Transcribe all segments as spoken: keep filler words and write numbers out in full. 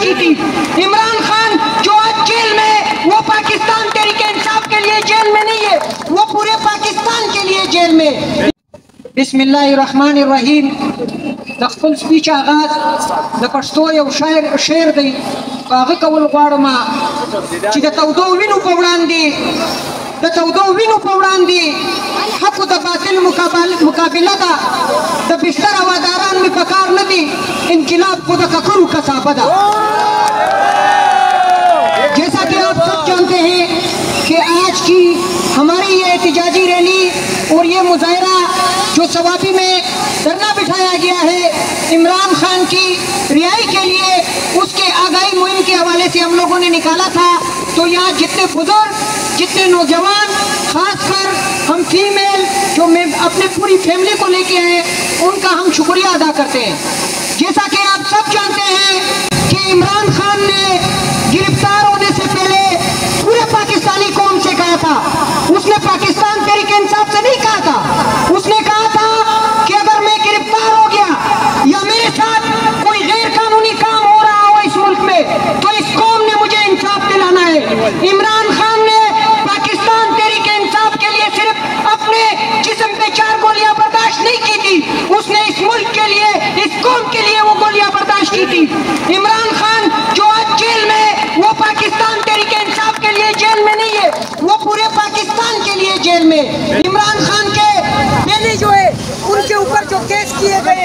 کی تھی. عمران خان جو آج جیل میں، وہ پاکستان تحریک انصاف کے لیے جیل میں نہیں ہے، وہ پورے پاکستان کے لیے جیل میں. بسم اللہ الرحمن الرحیم. د خپل سپیچ آغاز د پښتو یو شاعر شعر دی، په هغه کول غواړم چې د تودو وینو په وړاندې د تودو وینو په وړاندې حق د باطل مقابله ده. د بستر هواداران مې په کار نه دي، انقلاب خو د ککرو کسابه ده. جیسا کہ آپ سب جانتے ہیں کہ آج کی ہماری یہ احتجاجی ریلی اور یہ مظاہرہ جو ثوابی میں دھرنا بٹھایا گیا ہے عمران خان کی رہائی کے لیے، اس کے آگاہی مہم کے حوالے سے ہم لوگوں نے نکالا تھا. تو یہاں جتنے بزرگ، جتنے نوجوان، خاص کر ہم فیمیل جو میں اپنے پوری فیملی کو لے کے آئے، ان کا ہم شکریہ ادا کرتے ہیں. جیسا کہ آپ سب جانتے ہیں کہ عمران خان نے گرفتار ہونے سے پہلے پورے پاکستانی قوم سے کہا تھا، اس نے پاکستان تحریک انصاف سے نہیں کہا تھا، اس نے کہا تھا کہ اگر میں گرفتار ہو گیا یا میرے ساتھ کوئی غیر قانونی کام ہو رہا ہو اس ملک میں، تو اس قوم نے مجھے انصاف دلانا ہے. عمران خان نے پاکستان تحریک انصاف کے لیے صرف اپنے جسم پہ چار گولیاں برداشت نہیں کی تھی، اس نے اس ملک کے لیے، اس قوم کے لیے وہ گولیاں برداشت کی تھی. عمران خان جو آج جیل میں، وہ پاکستان تحریک انصاف کے لیے جیل میں نہیں ہے، وہ پورے پاکستان کے لیے جیل میں. عمران خان کے پہلے جو ہے ان کے اوپر جو کیس کیے گئے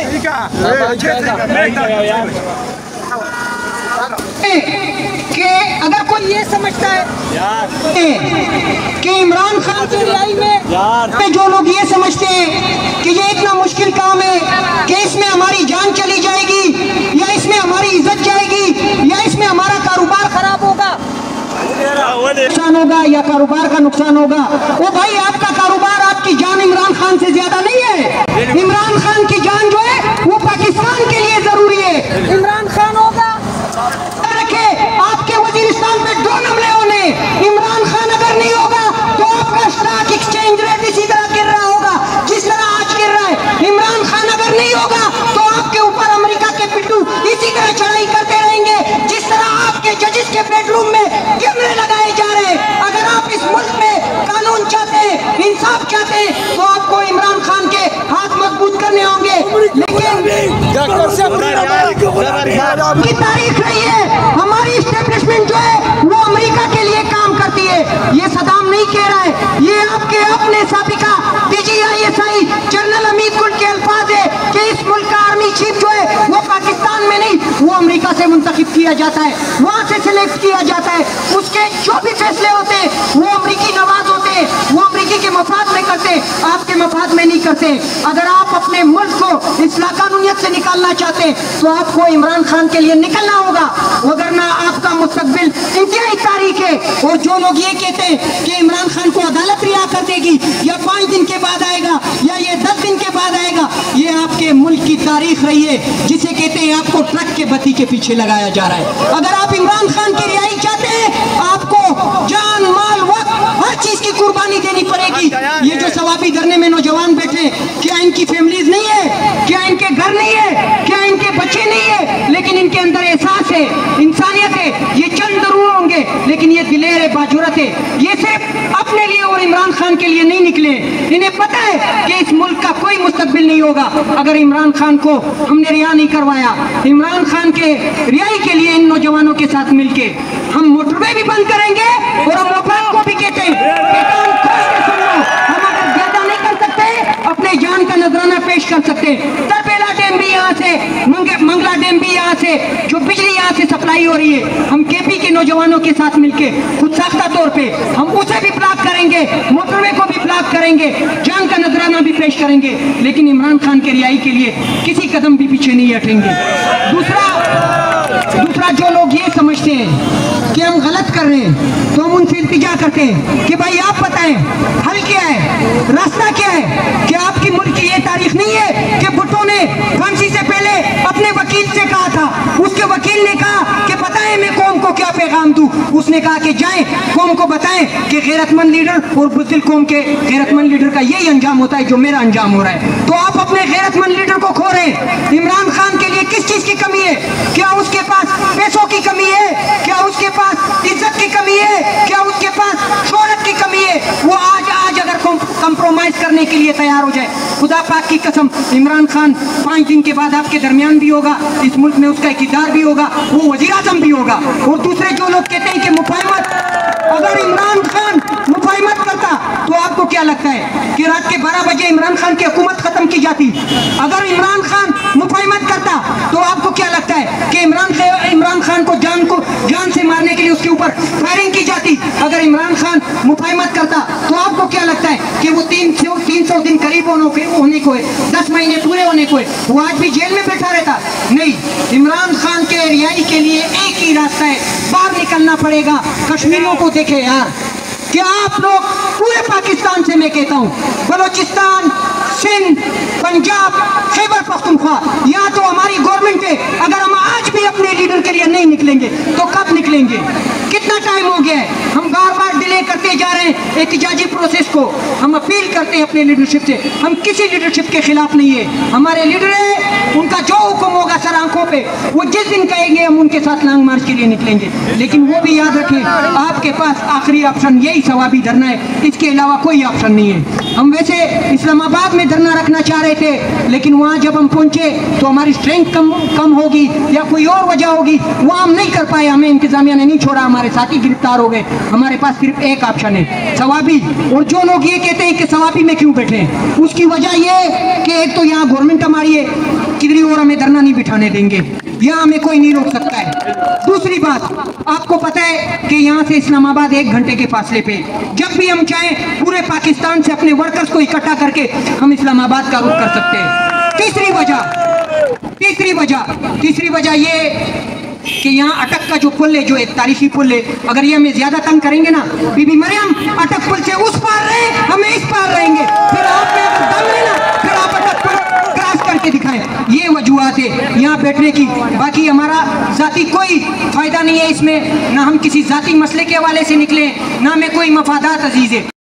کہ اگر کوئی یہ سمجھتا ہے کہ عمران خان کی رہائی میں جو لوگ یہ سمجھتے ہیں کہ یہ اتنا مشکل کام ہے کہ اس میں ہماری جان چلی جائے گی یا اس میں ہماری عزت جائے گی یا اس میں ہمارا کاروبار خراب ہوگا، نقصان ہوگا یا کاروبار کا نقصان ہوگا، وہ بھائی آپ کا کاروبار، آپ کی جان عمران خان سے زیادہ نہیں ہے. عمران خان کی جان جو ہے وہ پاکستان کے لیے ضروری ہے. عمران خان ہوگا رکھے آپ کے وزیرستان پہ ڈرون حملے ہونے، عمران خان اگر نہیں ہوگا تو آپ کا اسٹاک ایکسچینج ریٹ اسی طرح گر رہا ہوگا جس طرح آج گر رہا ہے. عمران خان اگر نہیں ہوگا تو آپ کے اوپر امریکہ کے پٹو اسی طرح چڑھائی کرتے رہیں گے جس طرح آپ کے ججز کے بیڈ روم میں کیمرے لگائے جا رہے ہیں. اگر آپ اس ملک میں قانون چاہتے ہیں، انصاف چاہتے ہیں، تو آپ کو عمران خان کے ہاتھ مضبوط کرنے ہوں گے. لیکن کی تاریخ رہی ہے، ہماری اسٹیبلشمنٹ جو ہے وہ امریکہ کے لیے کام کرتی ہے. یہ صدام نہیں کہہ رہا ہے، یہ آپ کے اپنے سابقہ D G I S I general Hamid Gul کے الفاظ ہے کہ اس ملک کا آرمی چیف جو ہے وہ پاکستان میں نہیں، وہ امریکہ سے منتخب کیا جاتا ہے، وہاں سے سلیکٹ کیا جاتا ہے. اس کے جو بھی فیصلے ہوتے ہیں وہ امریکی نواز ہوتے ہیں، وہ امریکی کے مفاد میں کرتے ہیں، آپ کے مفاد میں نہیں کرتے. اگر آپ اپنے ملک کو اصلاح قانونیت سے نکالنا چاہتے ہیں تو آپ کو عمران خان کے لیے نکلنا ہوگا، وگرنہ آپ کا مستقبل انتہائی تاریخ ہے. اور جو لوگ یہ کہتے ہیں کہ عمران خان کو عدالت رہا کر دے گی یا پانچ دن کے بعد آئے گا یا یہ دس دن کے بعد آئے گا، یہ آپ کے ملک کی تاریخ رہی ہے جسے کہتے ہیں آپ کو ٹرک کے بتی کے پیچھے لگایا جا رہا ہے. اگر آپ عمران خان کی رہائی چاہتے ہیں، آپ کو جان، مال، وقت، ہر چیز کی قربانی دینی پڑے گی. یہ جو ثوابی دھرنے میں نوجوان بیٹھے، کیا ان کی فیملیز نہیں ہے؟ کیا ان کے گھر نہیں ہے؟ کیا ان کے بچے نہیں ہے؟ لیکن ان کے اندر احساس ہے، انسانیت ہے. یہ چند ضرور ہوں گے لیکن یہ دلیر ہے، باجرت ہے. یہ صرف اپنے لیے اور عمران خان کے لیے نہیں نکلے. انہیں پتہ ہے کہ اس ملک کا کوئی مستقبل نہیں ہوگا اگر عمران خان کو ہم نے رہا نہیں کروایا. عمران خان کے رہائی کے لیے ان نوجوانوں کے ساتھ مل کے ہم موٹر وے بھی بند کریں گے اور ہم مفاد کو بھی کہتے ہیں کہ کان کھول کے سن لو. ہم اگر زیادہ نہیں کر سکتے، اپنے جان کا نذرانہ پیش کر سکتے. تربیلا ڈیم بھی یہاں سے، منگلا ڈیم بھی یہاں سے، جو بجلی یہاں سے سپلائی ہو رہی ہے، ہم کے پی کے نوجوانوں کے ساتھ مل کے خود ساختہ طور پہ ہم اسے بھی بلاک کریں گے، موٹر وے کو بھی بلاک کریں گے، جان کا نذرانہ بھی پیش کریں گے. لیکن عمران خان کی رہائی کے لیے کسی قدم بھی پیچھے نہیں ہٹیں گے. دوسرا دوسرا جو لوگ یہ سمجھتے ہیں کہ ہم غلط کر رہے ہیں تو ہم ان سے التجا کرتے ہیں کہ بھائی آپ بتائیں حل کیا ہے، راستہ کیا ہے. کہ آپ کی ملک کی یہ تاریخ نہیں ہے کہ بھٹو نے پھانسی سے پہلے अपने वकील से कहा था, उसके वकील ने कहा कि बताएं मैं कौम को क्या पैगाम दूं। उसने कहा कि जाएं कौम को बताएं कि गैरतमंद लीडर और बुज़दिल कौम के गैरतमंद लीडर का यही अंजाम होता है जो मेरा अंजाम हो रहा है। तो आप अपने गैरतमंद लीडर को खो रहे हैं। इमरान खान के लिए किस चीज की कमी है? क्या उसके पास पैसों की कमी है? क्या उसके पास इज्जत की कमी है? क्या उसके पास शोहरत की कमी है? वो आज आज अगर कंप्रोमाइज करने के लिए तैयार हो जाए, खुदा पाक की कसम, इमरान खान पाँच दिन के बाद आपके दरमियान भी होगा, इस मुल्क में उसका इक़्तिदार भी होगा, वो वज़ीर आज़म भी होगा। और दूसरे जो लोग कहते हैं कि मुफाहिमत, अगर इमरान खान मुफाहिमत करता तो आपको क्या लगता है कि रात के बारह बजे इमरान खान की हुकूमत खत्म की जाती? अगर इमरान खान मुफाहिमत करता तो आपको क्या लगता है कि इमरान इमरान खान को जान को जान से मारने के लिए उसके ऊपर फायरिंग की जाती? अगर इमरान खान मुफाहिमत करता तो आपको क्या लगता है कि वो तीन सौ तीन सौ दिन करीब होने को है, दस महीने पूरे होने को है, वो आज भी जेल में बैठा रहता? नहीं, इमरान खान के रिहाई के लिए एक ही रास्ता है, बाहर निकलना पड़ेगा। कश्मीरियों को देखे यार, कि आप लोग पूरे पाकिस्तान से, मैं कहता हूँ, बलूचिस्तान, सिंध, पंजाब, खैबर पख्तूनख्वा, यहाँ तो हमारी गवर्नमेंट है। अगर हम आज भी अपने लीडर के लिए नहीं निकलेंगे तो कब निकलेंगे? कितना टाइम हो गया है? हम बार बार डिले करते जा रहे हैं एहतिजाजी प्रोसेस को। हम अपील करते हैं अपने लीडरशिप से, हम किसी लीडरशिप के खिलाफ नहीं है। हमारे लीडर है, उनका जो हुक्म होगा सर आंखों पे, वो जिस दिन कहेंगे हम उनके साथ लॉन्ग मार्च के लिए निकलेंगे। लेकिन वो भी याद रखें, आपके पास आखिरी ऑप्शन यही सवाबी धरना है, इसके अलावा कोई ऑप्शन नहीं है। हम वैसे इस्लामाबाद में धरना रखना चाह रहे थे, लेकिन वहाँ जब हम पहुँचे तो हमारी स्ट्रेंथ कम कम होगी या कोई और वजह होगी, वहाँ हम नहीं कर पाए। हमें इंतजामिया ने नहीं छोड़ा, हमारे साथी गिरफ्तार हो गए। हमारे पास सिर्फ एक ऑप्शन है, सवाबी। और जो लोग ये कहते हैं कि सवाबी में क्यों बैठे हैं, उसकी वजह ये कि एक तो यहाँ गवर्नमेंट हमारी है, किधरी और हमें धरना नहीं बिठाने देंगे, यहाँ हमें कोई नहीं रोक सकता है। दूसरी बात, आपको पता है कि यहाँ से इस्लामाबाद एक घंटे के फासले पे, जब भी हम चाहें पूरे पाकिस्तान से अपने वर्कर्स को इकट्ठा करके हम इस्लामाबाद का रुख कर सकते हैं। तीसरी वजह तीसरी वजह तीसरी वजह ये कि यहाँ अटक का जो पुल है, जो एक तारीखी पुल है, अगर ये हमें ज्यादा तंग करेंगे ना, बीबी मरियम अटक पुल से उस पार रहे, हमें इस पार रहेंगे, फिर आप में अगर दम है ना, फिर आप अटक पुल क्रॉस करके दिखाएं। ये वजूहत है यहाँ बैठने की। बाकी हमारा जाती कोई फायदा नहीं है इसमें, ना हम किसी जाती मसले के हवाले से निकले, ना हमें कोई मफादात अजीज है।